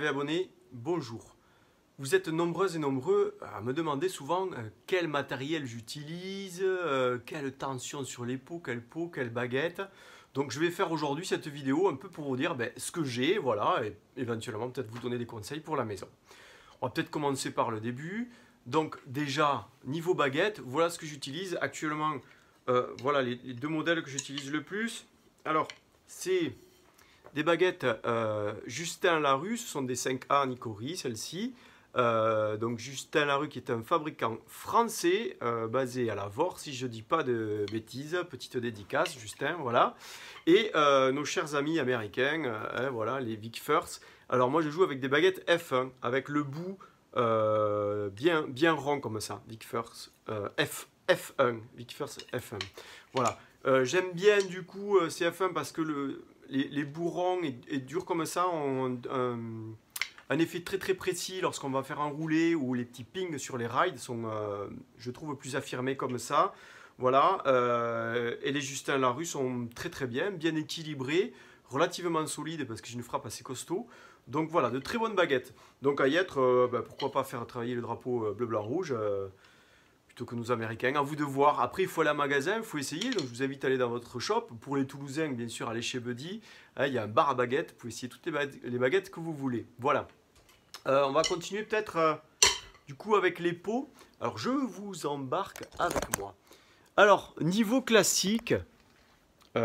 abonnés, bonjour. Vous êtes nombreuses et nombreux à me demander souvent quel matériel j'utilise, quelle tension sur les pots, quelle baguette. Donc je vais faire aujourd'hui cette vidéo un peu pour vous dire ce que j'ai, voilà, et éventuellement peut-être vous donner des conseils pour la maison. On va peut-être commencer par le début. Donc déjà, niveau baguette, voilà ce que j'utilise actuellement. Voilà les deux modèles que j'utilise le plus. Alors, c'est des baguettes Justin Larue, ce sont des 5A Nicory, celles-ci. Donc Justin Larue qui est un fabricant français basé à la Vore, si je ne dis pas de bêtises, petite dédicace Justin, voilà. Et nos chers amis américains, voilà, les Vic First. Alors moi je joue avec des baguettes F1, avec le bout bien rond comme ça, Vic First F1, Vic First F1. Voilà, j'aime bien du coup ces F1 parce que les bourrons et durs comme ça ont un effet très précis lorsqu'on va faire un roulé ou les petits pings sur les rides sont, je trouve, plus affirmés comme ça. Voilà, et les Justin Larue sont très bien équilibrés, relativement solides parce que j'ai une frappe assez costaud. Donc voilà, de très bonnes baguettes. Donc à y être, pourquoi pas faire travailler le drapeau bleu, blanc, rouge plutôt que nos Américains. À vous de voir. Après, il faut aller en magasin, il faut essayer. Donc je vous invite à aller dans votre shop. Pour les Toulousains, bien sûr, allez chez Buddy. Il y a un bar à baguettes. Vous pouvez essayer toutes les baguettes que vous voulez. Voilà. On va continuer peut-être du coup avec les pots. Alors je vous embarque avec moi. Alors, niveau classique, on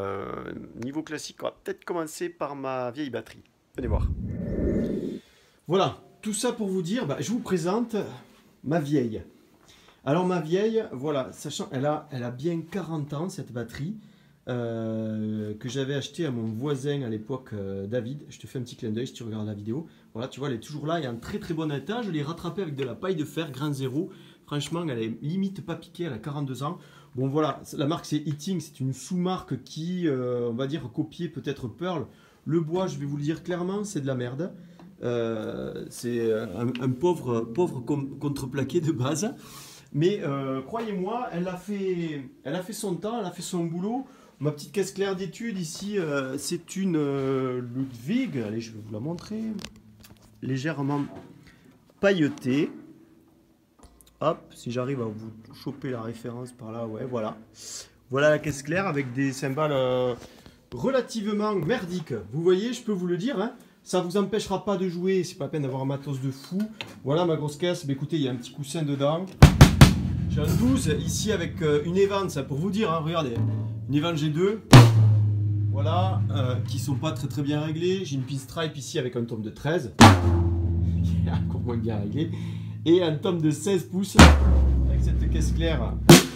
va peut-être commencer par ma vieille batterie. Venez voir. Voilà, tout ça pour vous dire, je vous présente ma vieille. Alors ma vieille, voilà, sachant elle a bien 40 ans cette batterie que j'avais acheté à mon voisin à l'époque, David. Je te fais un petit clin d'œil si tu regardes la vidéo. Voilà, tu vois, elle est toujours là, elle est en très bon état. Je l'ai rattrapée avec de la paille de fer, grain zéro. Franchement, elle est limite pas piquée, elle a 42 ans. Bon voilà, la marque c'est Eating, c'est une sous-marque qui, on va dire, copier peut-être Pearl. Le bois, je vais vous le dire clairement, c'est de la merde. C'est un pauvre contreplaqué de base. Mais croyez-moi, elle a fait son temps, elle a fait son boulot. Ma petite caisse claire d'études ici, c'est une Ludwig. Allez, je vais vous la montrer. Légèrement pailletée. Hop, si j'arrive à vous choper la référence par là, ouais, voilà. Voilà la caisse claire avec des cymbales relativement merdiques. Vous voyez, je peux vous le dire, hein, ça ne vous empêchera pas de jouer. C'est pas la peine d'avoir un matos de fou. Voilà ma grosse caisse. Écoutez, il y a un petit coussin dedans. J'ai un 12 ici avec une Evans, pour vous dire, hein, regardez, une Evans G2, voilà, qui sont pas très bien réglées. J'ai une pinstripe ici avec un tome de 13, qui est encore moins bien réglé, et un tome de 16 pouces avec cette caisse claire,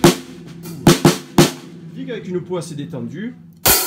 avec une peau assez détendue.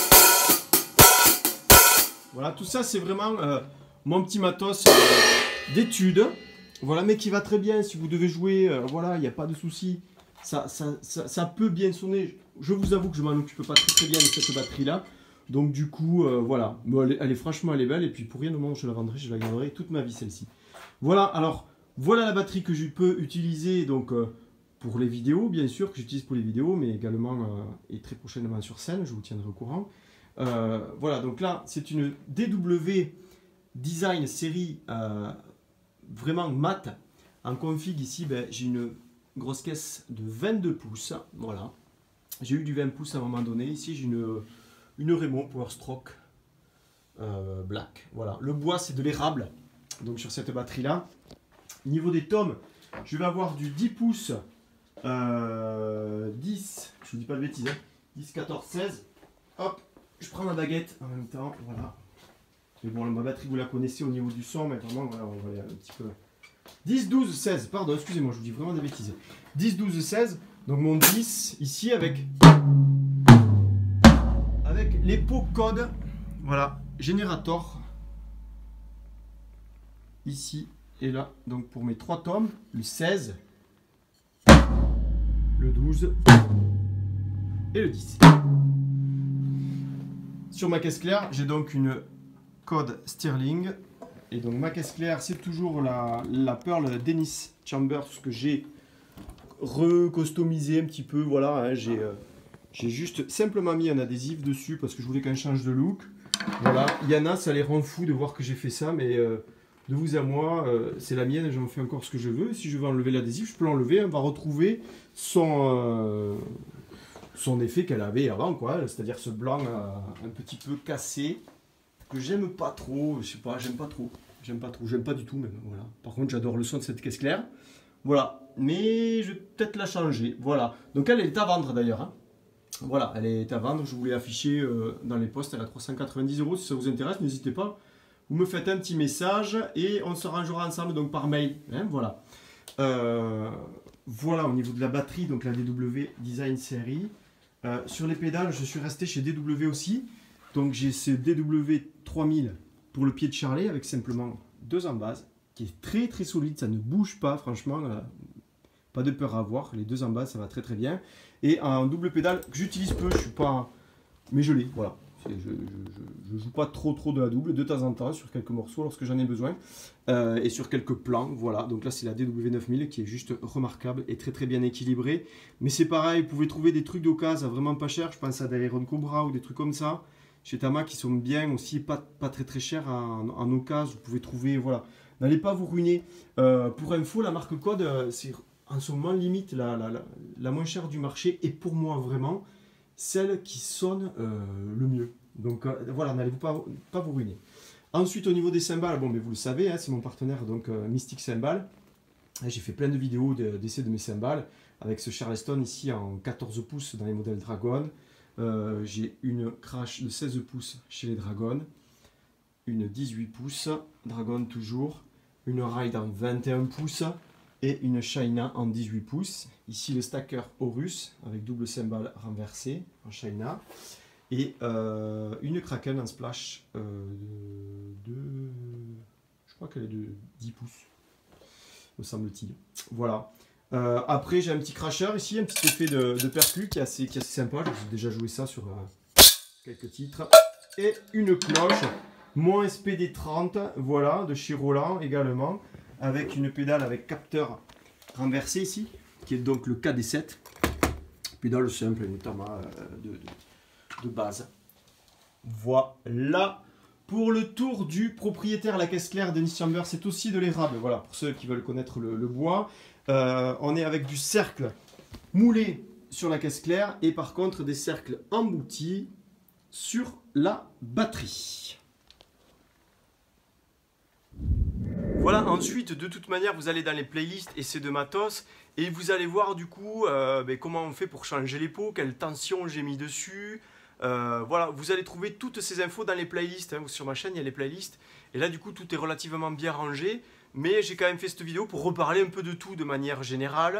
Voilà, tout ça c'est vraiment mon petit matos d'études. Voilà, mais qui va très bien si vous devez jouer, voilà, il n'y a pas de souci. Ça peut bien sonner. Je vous avoue que je m'en occupe pas très bien de cette batterie-là. Donc du coup, voilà. Bon, franchement, elle est belle. Et puis pour rien au moment où je la vendrai, je la garderai toute ma vie, celle-ci. Voilà, alors, voilà la batterie que je peux utiliser donc, pour les vidéos, bien sûr, que j'utilise pour les vidéos, mais également et très prochainement sur scène, je vous tiendrai au courant. Voilà, donc là, c'est une DW Design série vraiment mat. En config ici, j'ai une grosse caisse de 22 pouces. Voilà. J'ai eu du 20 pouces à un moment donné. Ici, j'ai une Remo Power Stroke Black. Voilà. Le bois, c'est de l'érable. Donc sur cette batterie-là. Niveau des tomes, je vais avoir du 10 pouces 10, je vous dis pas de bêtises, hein, 10, 14, 16. Hop, je prends ma baguette en même temps. Voilà. Mais bon, ma batterie, vous la connaissez au niveau du son, mais vraiment, voilà, on va aller un petit peu. 10, 12, 16, pardon, excusez-moi, je vous dis vraiment des bêtises. 10, 12, 16, donc mon 10, ici, avec les pots code, voilà, Generator, ici et là, donc pour mes 3 tomes, le 16, le 12 et le 10. Sur ma caisse claire, j'ai donc une code Stirling, et donc ma caisse claire c'est toujours la Pearl Dennis Chambers que j'ai recustomisé un petit peu. Voilà, hein, j'ai juste simplement mis un adhésif dessus parce que je voulais qu'elle change de look. Voilà, il y en a, ça les rend fous de voir que j'ai fait ça, mais de vous à moi, c'est la mienne, j'en fais encore ce que je veux. Si je veux enlever l'adhésif, je peux l'enlever, on va retrouver son effet qu'elle avait avant, quoi. C'est-à-dire ce blanc un petit peu cassé, que j'aime pas trop, je sais pas, j'aime pas trop. J'aime pas trop, j'aime pas du tout même, voilà. Par contre, j'adore le son de cette caisse claire. Voilà, mais je vais peut-être la changer, voilà. Donc elle est à vendre d'ailleurs, hein. Voilà, elle est à vendre, je vous l'ai affichée dans les posts, elle est à 390 €. Si ça vous intéresse, n'hésitez pas. Vous me faites un petit message et on se rangera ensemble donc par mail, hein, voilà. Voilà au niveau de la batterie, donc la DW Design Series. Sur les pédales, je suis resté chez DW aussi. Donc j'ai ce DW 3000 pour le pied de charlet avec simplement 2 embasses, qui est très très solide, ça ne bouge pas, franchement, pas de peur à avoir. Les 2 embasses, ça va très très bien. Et un double pédale que j'utilise peu, je suis pas, mais je l'ai, voilà. Je joue pas trop de la double, de temps en temps sur quelques morceaux lorsque j'en ai besoin et sur quelques plans, voilà. Donc là c'est la DW 9000 qui est juste remarquable et très très bien équilibrée. Mais c'est pareil, vous pouvez trouver des trucs d'occasion vraiment pas cher. Je pense à des Iron Cobra ou des trucs comme ça chez Tama qui sont bien aussi, pas très cher en occasion. Vous pouvez trouver, voilà. N'allez pas vous ruiner. Pour info, la marque Code, c'est en ce moment limite la moins chère du marché et pour moi vraiment celle qui sonne le mieux. Donc voilà, n'allez-vous pas vous ruiner. Ensuite, au niveau des cymbales, bon, mais vous le savez, hein, c'est mon partenaire, donc Mystic Cymbal. J'ai fait plein de vidéos d'essais de mes cymbales avec ce Charleston ici en 14 pouces dans les modèles Dragon. J'ai une crash de 16 pouces chez les Dragon, une 18 pouces, Dragon toujours, une Ride en 21 pouces et une China en 18 pouces. Ici le stacker Horus avec double cymbale renversée en China. Et une Kraken en splash de... Je crois qu'elle est de 10 pouces, me semble-t-il. Voilà. Après j'ai un petit crasher ici, un petit effet de percu qui est assez sympa. J'ai déjà joué ça sur quelques titres. Et une cloche, mon SPD30, voilà, de chez Roland également, avec une pédale avec capteur renversé ici, qui est donc le KD7. Pédale simple, notamment de base. Voilà pour le tour du propriétaire. La caisse claire Denis Chamber, c'est aussi de l'érable. Voilà, pour ceux qui veulent connaître le bois. On est avec du cercle moulé sur la caisse claire et par contre des cercles emboutis sur la batterie. Voilà, ensuite, de toute manière, vous allez dans les playlists essais de matos et vous allez voir du coup comment on fait pour changer les pots, quelle tension j'ai mis dessus. Voilà, vous allez trouver toutes ces infos dans les playlists. Hein. Sur ma chaîne, il y a les playlists. Et là, du coup, tout est relativement bien rangé. Mais j'ai quand même fait cette vidéo pour reparler un peu de tout de manière générale.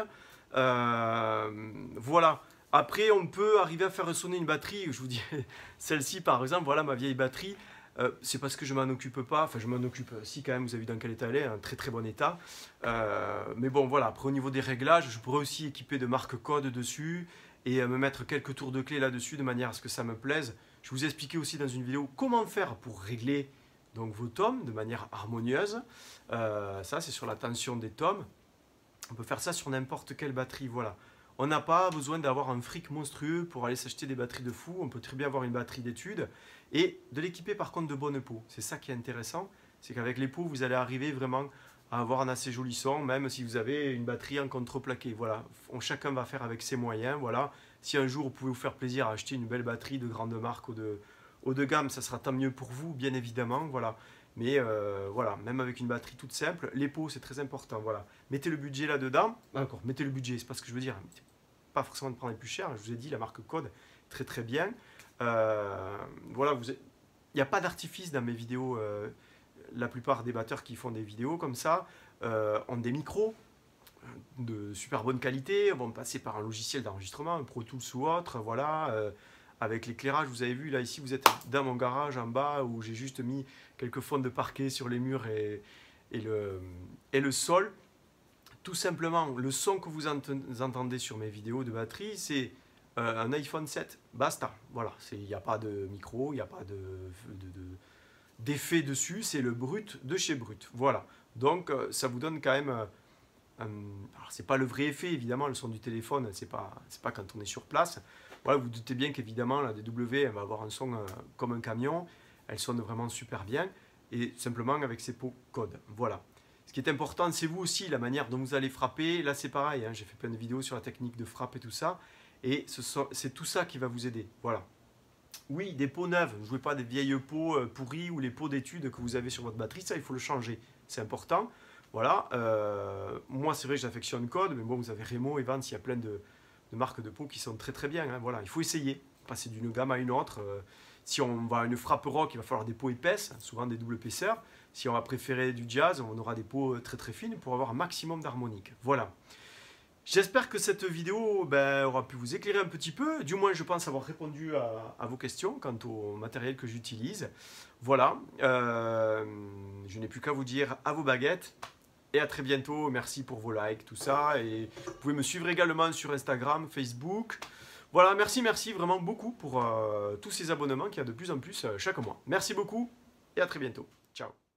Voilà. Après, on peut arriver à faire sonner une batterie. Je vous dis, celle-ci, par exemple, voilà ma vieille batterie. C'est parce que je m'en occupe pas, enfin je m'en occupe, si quand même, vous avez vu dans quel état elle est, un très très bon état. Mais bon voilà, après au niveau des réglages, je pourrais aussi équiper de marque code dessus et me mettre quelques tours de clé là-dessus de manière à ce que ça me plaise. Je vous ai expliqué aussi dans une vidéo comment faire pour régler donc, vos tomes de manière harmonieuse. Ça c'est sur la tension des tomes. On peut faire ça sur n'importe quelle batterie, voilà. On n'a pas besoin d'avoir un fric monstrueux pour aller s'acheter des batteries de fou. On peut très bien avoir une batterie d'études et de l'équiper par contre de bonnes pots. C'est ça qui est intéressant, c'est qu'avec les pots, vous allez arriver vraiment à avoir un assez joli son, même si vous avez une batterie en contreplaqué. Voilà, chacun va faire avec ses moyens. Voilà. Si un jour vous pouvez vous faire plaisir à acheter une belle batterie de grande marque ou de gamme, ça sera tant mieux pour vous, bien évidemment. Voilà. Mais voilà, même avec une batterie toute simple, les pots c'est très important. Voilà. Mettez le budget là-dedans. Encore, mettez le budget, c'est pas ce que je veux dire. Pas forcément de prendre les plus chers. Je vous ai dit, la marque Code, très très bien. Voilà, il n'y a pas d'artifice dans mes vidéos. La plupart des batteurs qui font des vidéos comme ça ont des micros de super bonne qualité, vont passer par un logiciel d'enregistrement, un Pro Tools ou autre, voilà, avec l'éclairage, vous avez vu, là ici vous êtes dans mon garage en bas où j'ai juste mis quelques fonds de parquet sur les murs et le sol. Tout simplement, le son que vous entendez sur mes vidéos de batterie, c'est un iPhone 7, basta. Voilà, il n'y a pas de micro, il n'y a pas d'effet dessus, c'est le brut de chez Brut. Voilà, donc ça vous donne quand même... alors, c'est pas le vrai effet, évidemment, le son du téléphone, c'est pas quand on est sur place. Voilà, vous doutez bien qu'évidemment, la DW, elle va avoir un son comme un camion, elle sonne vraiment super bien. et simplement avec ces pots code. Voilà. Ce qui est important, c'est vous aussi, la manière dont vous allez frapper. Là, c'est pareil, hein, j'ai fait plein de vidéos sur la technique de frappe et tout ça. Et c'est tout ça qui va vous aider. Voilà. Oui, des pots neufs. Ne jouez pas des vieilles pots pourries ou les pots d'études que vous avez sur votre batterie. Ça, il faut le changer. C'est important. Voilà. Moi, c'est vrai que j'affectionne Code, mais bon, vous avez Remo et Vance, il y a plein de marques de pots qui sont très très bien. Hein. Voilà. Il faut essayer. Passer d'une gamme à une autre. Si on va à une frappe rock, il va falloir des pots épaisses, souvent des double épaisseurs. Si on va préférer du jazz, on aura des pots très très fines pour avoir un maximum d'harmonique. Voilà. J'espère que cette vidéo aura pu vous éclairer un petit peu. Du moins, je pense avoir répondu à vos questions quant au matériel que j'utilise. Voilà. Je n'ai plus qu'à vous dire à vos baguettes. Et à très bientôt. Merci pour vos likes, tout ça. Et vous pouvez me suivre également sur Instagram, Facebook. Voilà, merci vraiment beaucoup pour tous ces abonnements qu'il y a de plus en plus chaque mois. Merci beaucoup et à très bientôt. Ciao.